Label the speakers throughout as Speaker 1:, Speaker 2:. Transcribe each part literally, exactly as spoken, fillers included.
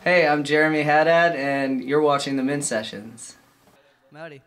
Speaker 1: Hey, I'm Jeremy Haddad, and you're watching the Min Sessions.
Speaker 2: Mowdy.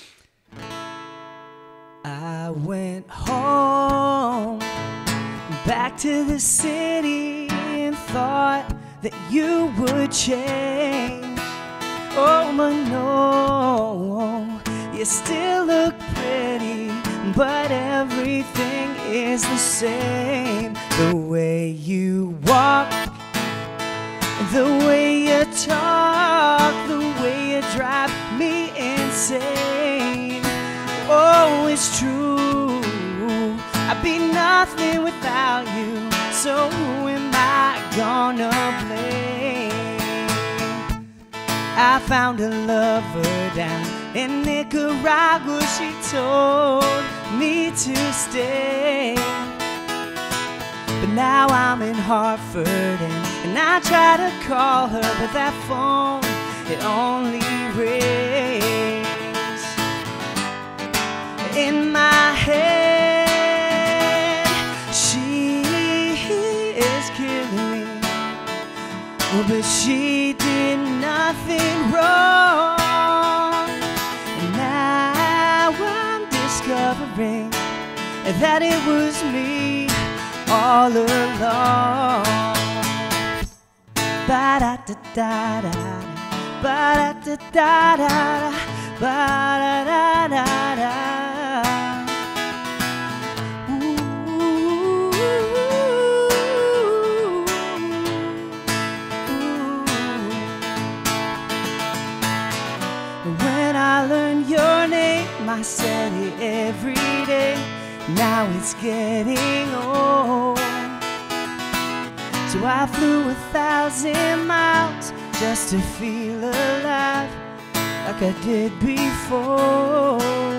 Speaker 2: I went home, back to the city, and thought that you would change. Oh, but no, you still look pretty, but everything is the same. The way you walk, the way you talk, the way you drive me insane. Oh, it's true, I'd be nothing without you, so who am I gonna blame? I found a lover down in Nicaragua, she told me to stay. But now I'm in Hartford, and, and I try to call her, but that phone, it only rings. In my head, she is killing me, oh, but she did nothing wrong. And now I'm discovering that it was me all along. Ba-da-da-da-da, ba-da-da-da-da, ba-da-da-da-da. When I learned your name, I said it every day. Now it's getting old, so I flew a thousand miles just to feel alive like I did before.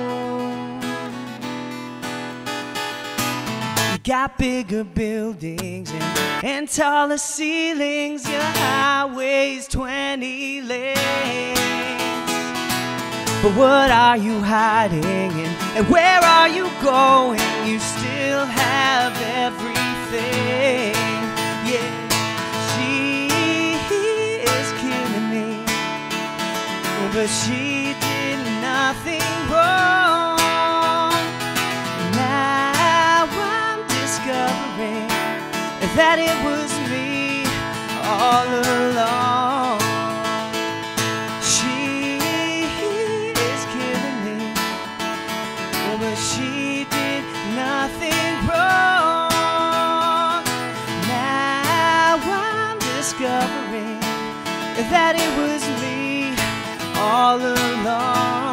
Speaker 2: You got bigger buildings and, and taller ceilings, your highway's twenty lanes. But what are you hiding, and, and where are you going? You still have everything. Yeah, she is killing me, but she did nothing wrong. Now I'm discovering that it was me all along. But she did nothing wrong. Now I'm discovering that it was me all along.